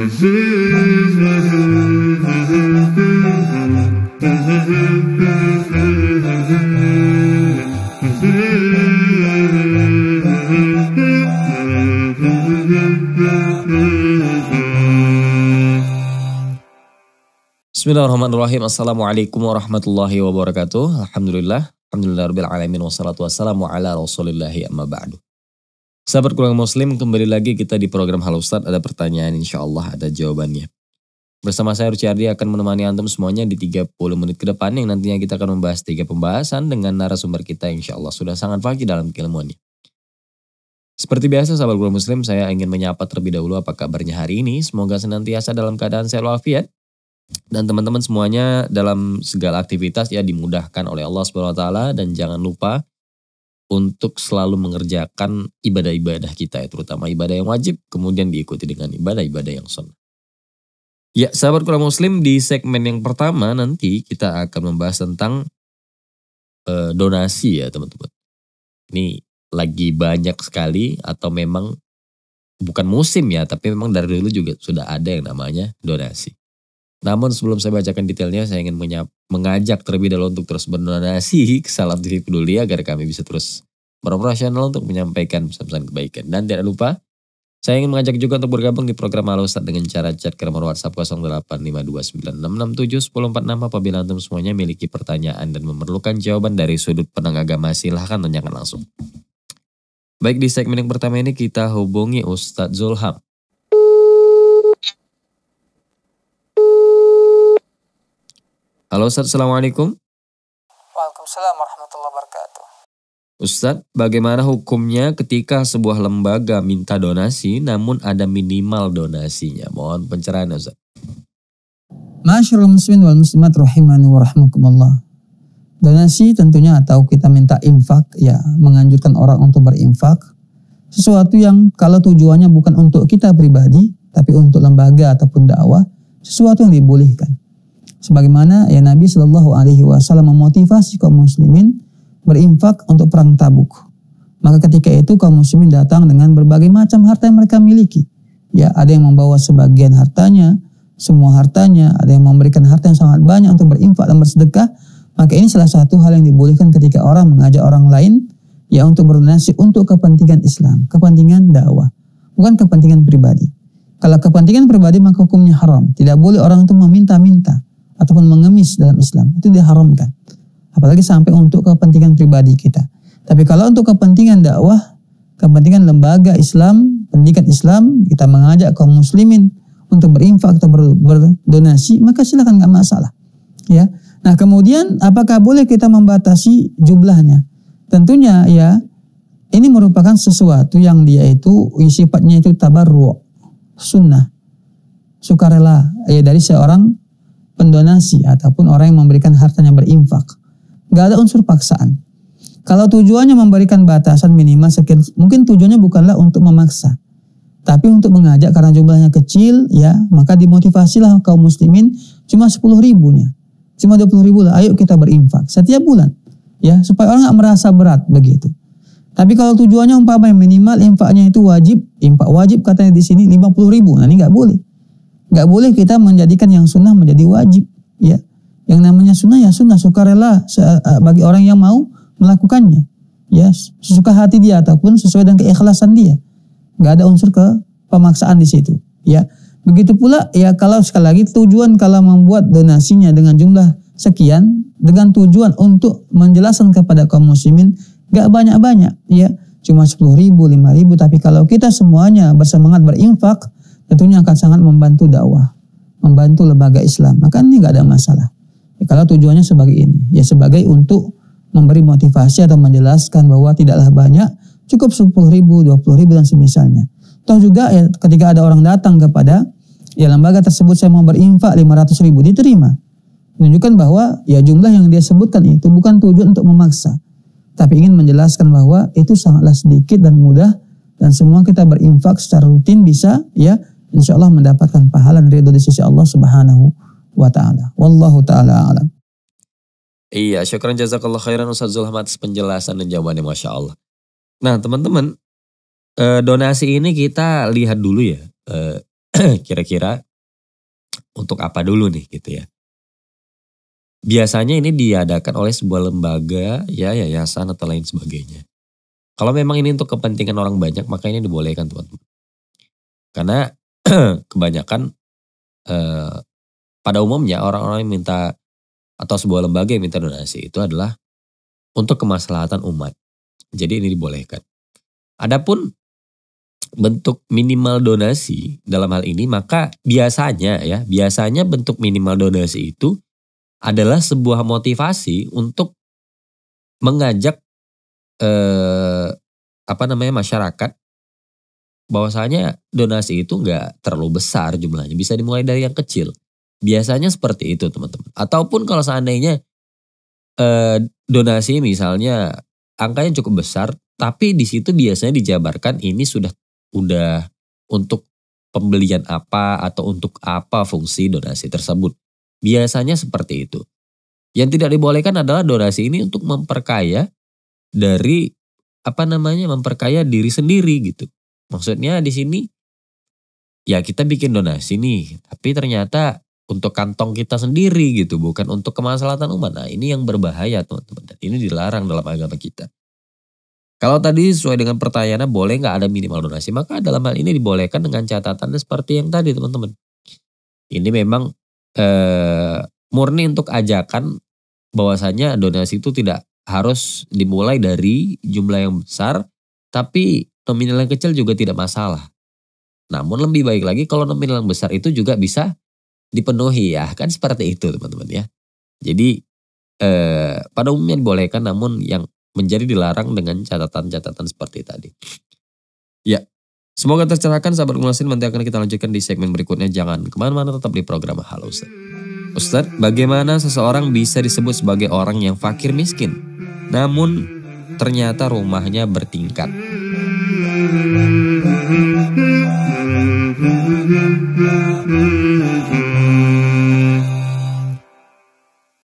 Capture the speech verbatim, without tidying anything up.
Bismillahirrahmanirrahim. Assalamualaikum warahmatullahi wabarakatuh. Alhamdulillah. Alhamdulillahirabbil alamin wassalatu wassalamu ala rasulillahi amma ba'du. Sahabat keluarga muslim, kembali lagi kita di program Halo Ustadz. Ada pertanyaan, insyaallah ada jawabannya. Bersama saya Ruciardi akan menemani antum semuanya di tiga puluh menit ke depan yang nantinya kita akan membahas tiga pembahasan dengan narasumber kita insyaallah sudah sangat fakih dalam keilmuannya. Seperti biasa sahabat keluarga muslim, saya ingin menyapa terlebih dahulu apa kabarnya hari ini. Semoga senantiasa dalam keadaan sehat walafiat. Dan teman-teman semuanya dalam segala aktivitas ya dimudahkan oleh Allah subhanahu wa taala. Dan jangan lupa untuk selalu mengerjakan ibadah-ibadah kita ya, terutama ibadah yang wajib, kemudian diikuti dengan ibadah-ibadah yang sunnah. Ya sahabat keluarga muslim, di segmen yang pertama nanti kita akan membahas tentang eh, donasi ya teman-teman. Ini lagi banyak sekali atau memang bukan musim ya, tapi memang dari dulu juga sudah ada yang namanya donasi. Namun sebelum saya bacakan detailnya, saya ingin menyap, mengajak terlebih dahulu untuk terus berdonasi ke Salam T V Peduli agar kami bisa terus beroperasional untuk menyampaikan pesan-pesan kebaikan. Dan tidak lupa, saya ingin mengajak juga untuk bergabung di program Halo Ustadz dengan cara chat ke nomor WhatsApp nol delapan lima dua sembilan enam enam tujuh satu nol empat enam apabila antum semuanya memiliki pertanyaan dan memerlukan jawaban dari sudut pandang agama, silahkan tanyakan langsung. Baik, di segmen yang pertama ini kita hubungi Ustadz Zulham. Halo Ustadz, Assalamualaikum. Waalaikumsalam warahmatullahi wabarakatuh. Ustadz, bagaimana hukumnya ketika sebuah lembaga minta donasi namun ada minimal donasinya? Mohon pencerahan Ustadz. Ma'asyiral muslimin wal muslimat rahimani wa rahmakumullah. Donasi tentunya atau kita minta infak, ya menganjurkan orang untuk berinfak. Sesuatu yang kalau tujuannya bukan untuk kita pribadi, tapi untuk lembaga ataupun dakwah, sesuatu yang dibolehkan. Sebagaimana ya Nabi Shallallahu Alaihi Wasallam memotivasi kaum muslimin berinfak untuk perang Tabuk. Maka ketika itu kaum muslimin datang dengan berbagai macam harta yang mereka miliki. Ya, ada yang membawa sebagian hartanya, semua hartanya, ada yang memberikan harta yang sangat banyak untuk berinfak dan bersedekah. Maka ini salah satu hal yang dibolehkan ketika orang mengajak orang lain ya untuk berdonasi untuk kepentingan Islam, kepentingan dakwah, bukan kepentingan pribadi. Kalau kepentingan pribadi maka hukumnya haram. Tidak boleh orang itu meminta-minta ataupun mengemis dalam Islam, itu diharamkan. Apalagi sampai untuk kepentingan pribadi kita. Tapi kalau untuk kepentingan dakwah, kepentingan lembaga Islam, pendidikan Islam, kita mengajak kaum muslimin untuk berinfak atau ber, berdonasi, maka silakan, nggak masalah. Ya. Nah kemudian apakah boleh kita membatasi jumlahnya? Tentunya ya, ini merupakan sesuatu yang dia itu sifatnya itu tabarru', sunnah, sukarela ya dari seorang pendonasi ataupun orang yang memberikan hartanya berinfak. Gak ada unsur paksaan. Kalau tujuannya memberikan batasan minimal sekian, mungkin tujuannya bukanlah untuk memaksa, tapi untuk mengajak karena jumlahnya kecil, ya maka dimotivasilah kaum muslimin cuma sepuluh ribunya, cuma dua puluh ribu lah, ayo kita berinfak setiap bulan, ya supaya orang gak merasa berat begitu. Tapi kalau tujuannya umpamanya minimal infaknya itu wajib, infak wajib katanya di sini lima puluh ribu, nah ini gak boleh. Gak boleh kita menjadikan yang sunnah menjadi wajib, ya. Yang namanya sunnah ya sunnah, sukarela bagi orang yang mau melakukannya, ya sesuka hati dia ataupun sesuai dengan keikhlasan dia. Gak ada unsur ke pemaksaan di situ, ya. Begitu pula ya kalau sekali lagi tujuan kalau membuat donasinya dengan jumlah sekian dengan tujuan untuk menjelaskan kepada kaum muslimin, gak banyak-banyak, ya cuma sepuluh ribu, lima ribu. Tapi kalau kita semuanya bersemangat berinfak, tentunya akan sangat membantu dakwah, membantu lembaga Islam. Maka ini nggak ada masalah. Ya, kalau tujuannya sebagai ini, ya sebagai untuk memberi motivasi atau menjelaskan bahwa tidaklah banyak, cukup sepuluh ribu, dua puluh ribu dan semisalnya. Toh juga ya ketika ada orang datang kepada ya lembaga tersebut, saya mau berinfak lima ratus ribu, diterima. Menunjukkan bahwa ya jumlah yang dia sebutkan itu bukan tujuan untuk memaksa, tapi ingin menjelaskan bahwa itu sangatlah sedikit dan mudah dan semua kita berinfak secara rutin bisa ya insya Allah mendapatkan pahala dan ridho di sisi Allah Subhanahu wa Ta'ala. Wallahu Ta'ala alam. Iya, syukran jazakallah khairan Ustadz Zulham atas penjelasan dan jawabannya, Masya Allah. Nah teman-teman, eh, donasi ini kita lihat dulu ya, eh, kira-kira untuk apa dulu nih gitu ya. Biasanya ini diadakan oleh sebuah lembaga, ya yayasan atau lain sebagainya. Kalau memang ini untuk kepentingan orang banyak, maka ini dibolehkan teman-teman. Karena kebanyakan eh, pada umumnya orang-orang yang minta atau sebuah lembaga yang minta donasi itu adalah untuk kemaslahatan umat. Jadi ini dibolehkan. Adapun bentuk minimal donasi dalam hal ini, maka biasanya ya, biasanya bentuk minimal donasi itu adalah sebuah motivasi untuk mengajak eh, apa namanya masyarakat bahwasanya donasi itu nggak terlalu besar jumlahnya, bisa dimulai dari yang kecil. Biasanya seperti itu teman-teman. Ataupun kalau seandainya eh, donasi misalnya angkanya cukup besar, tapi di situ biasanya dijabarkan ini sudah udah untuk pembelian apa atau untuk apa fungsi donasi tersebut. Biasanya seperti itu. Yang tidak dibolehkan adalah donasi ini untuk memperkaya dari apa namanya memperkaya diri sendiri gitu. Maksudnya di sini ya kita bikin donasi nih, tapi ternyata untuk kantong kita sendiri gitu, bukan untuk kemaslahatan umat. Nah ini yang berbahaya teman-teman. Dan ini dilarang dalam agama kita. Kalau tadi sesuai dengan pertanyaannya boleh nggak ada minimal donasi, maka dalam hal ini dibolehkan dengan catatannya seperti yang tadi teman-teman. Ini memang eh, murni untuk ajakan bahwasanya donasi itu tidak harus dimulai dari jumlah yang besar, tapi nominal yang kecil juga tidak masalah. Namun lebih baik lagi kalau nominal yang besar itu juga bisa dipenuhi ya, kan seperti itu teman-teman ya. Jadi eh, pada umumnya dibolehkan, namun yang menjadi dilarang dengan catatan-catatan seperti tadi. Ya, semoga tercerahkan sahabat Muslim. Nanti akan kita lanjutkan di segmen berikutnya. Jangan kemana-mana, tetap di program Halo Ustaz. Ustaz, bagaimana seseorang bisa disebut sebagai orang yang fakir miskin, namun ternyata rumahnya bertingkat?